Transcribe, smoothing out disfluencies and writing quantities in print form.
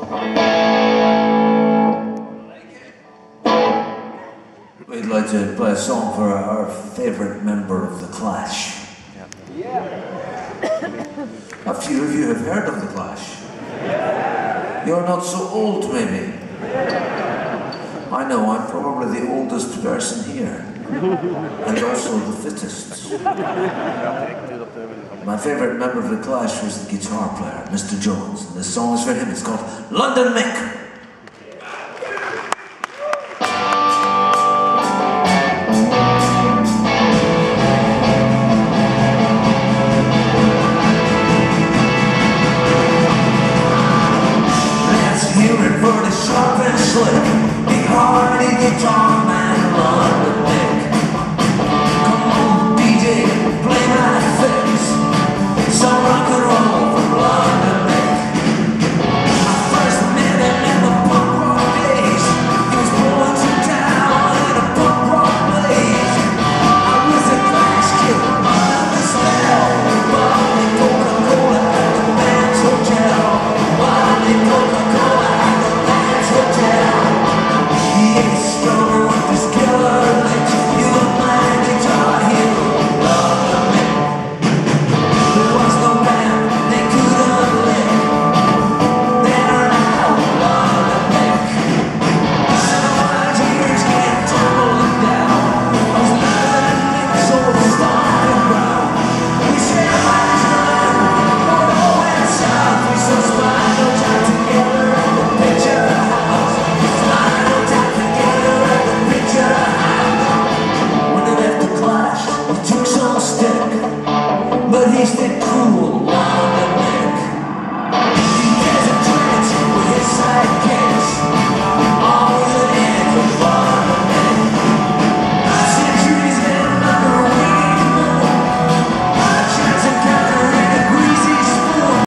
We'd like to play a song for our favourite member of The Clash. Yeah. A few of you have heard of The Clash. You're not so old, maybe. I know, I'm probably the oldest person here. And also the fittest. My favourite member of The Clash was the guitar player, Mr. Jones. And this song is for him. It's called London Mick. Sharp and slick, big hearted guitar.